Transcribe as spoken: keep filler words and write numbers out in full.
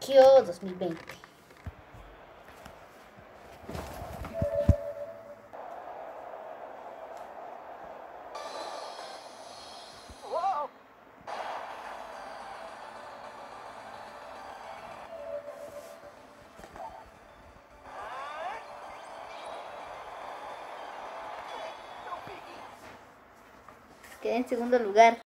Tokio dos mil veinte. Quedé en segundo lugar.